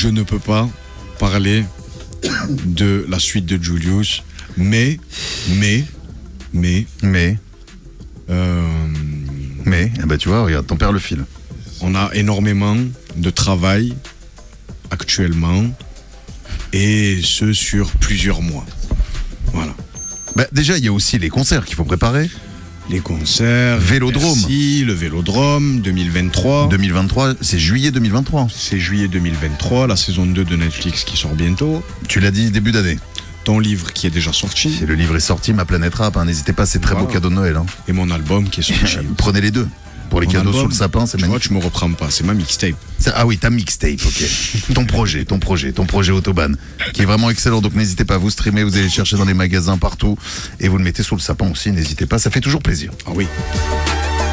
je ne peux pas parler de la suite de Julius, mais, tu vois, regarde, t'en perds le fil. on a énormément de travail actuellement, et ce sur plusieurs mois. Voilà. Déjà, il y a aussi les concerts qu'il faut préparer. Les concerts, Vélodrome. Merci, le Vélodrome 2023. 2023, c'est juillet 2023. C'est juillet 2023, la saison 2 de Netflix qui sort bientôt. Tu l'as dit début d'année. Ton livre qui est déjà sorti. Et le livre est sorti, Ma Planète Rap. N'hésitez pas, c'est très beau cadeau de Noël. Et mon album qui est sorti. Prenez les deux. Pour les Mon cadeaux album, sous le sapin, c'est tu vois, magnifique. tu me reprends pas, c'est ma mixtape. Ah oui, ta mixtape, ok. ton projet Autobahn, qui est vraiment excellent. Donc n'hésitez pas, vous streamez, vous allez le chercher dans les magasins partout et vous le mettez sous le sapin aussi. N'hésitez pas, ça fait toujours plaisir. Ah oui.